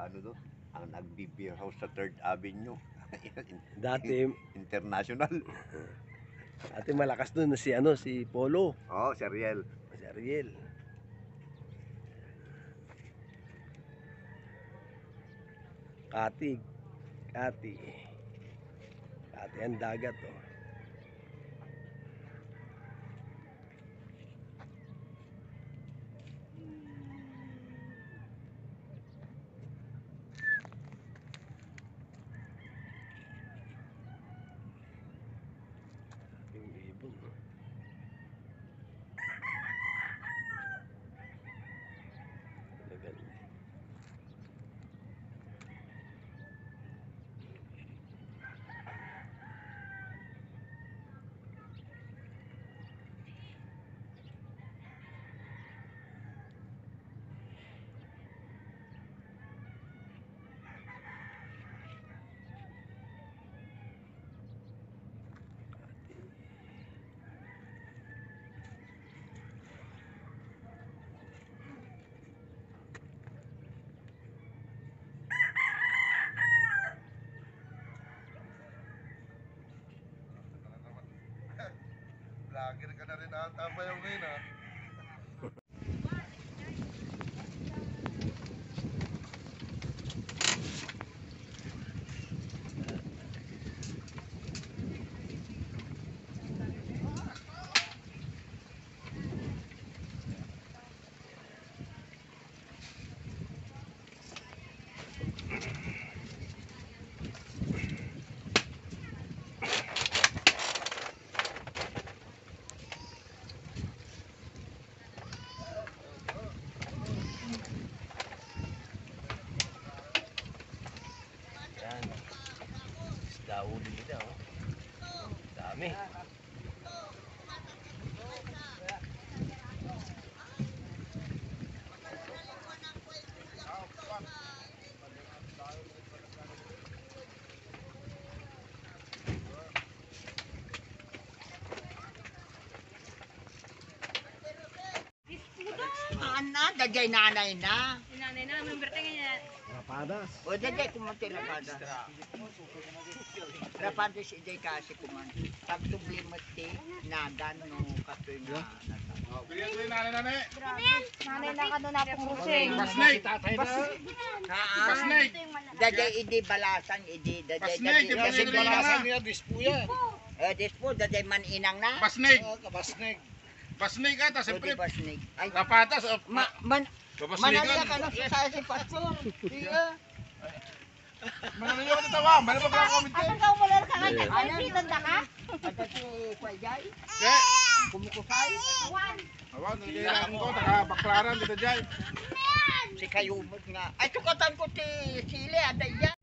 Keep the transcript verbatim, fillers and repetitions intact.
ano doon, ang nagbi-beer house sa third Avenue. Dati, International. dati malakas doon si ano, si Polo. Oo, oh, si Ariel. Si Ariel. Kati. Kati. Kati ang dagat, oh. Yung ibon, oh. Talagang Vlogger ka na rin ata ba yung ngayon ha? yan. Isda uli nila, oh. Dami. Ana, dagay nanay na. Nanay na, member tingin niya. Rapadas. O dagay kumanti rapada. Rapada si Jay kasi kumanti. Pag sublimot ti, nadan no kasoy na. Bigyan ko yung nanay-nanay. Nanay na kano na pong rusing. Pasnake! Haan. Pasnake! Dagay idi balasan idi. Dagay Pasnake! dagay. Kasi balasan niya. Eh, dispo, dagay man inang na. Pasnake! Pasnake ata, O di siyempre. ba snake? Ay, Rapatas. oh, ma, man, Pasnake manalya yan. ka na sa si Pastor. Iya. Manalo nyo ka natawa. Mali pa pala comment Asan eh. ka umulan ka nga? Ayan. Ay, tanda ka? At si Kwajay, Eh! kumukusay. Awan. Awan, nagkailangan ko. Nakabaklaran dito dyan. Si Kayumot nga. Ay, tukatan ko si Sili, aday yan.